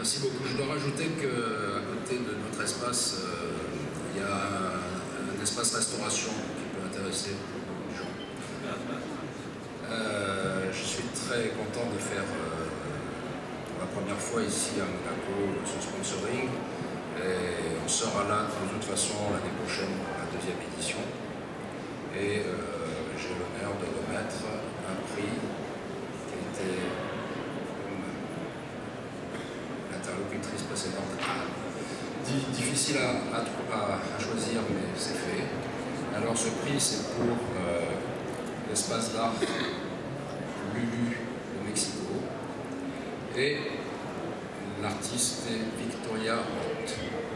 Merci beaucoup. Je dois rajouter qu'à côté de notre espace, il y a un espace restauration qui peut intéresser beaucoup de gens. Je suis très content de faire pour la première fois ici à Monaco ce sponsoring. Et on sera là de toute façon l'année prochaine pour la deuxième édition. Et j'ai l'honneur de remettre un prix qui était, comme l'interlocutrice précédente, difficile à choisir, mais c'est fait. Alors ce prix, c'est pour l'espace d'art Lulu de Mexico. Et l'artiste est Victoria Hort.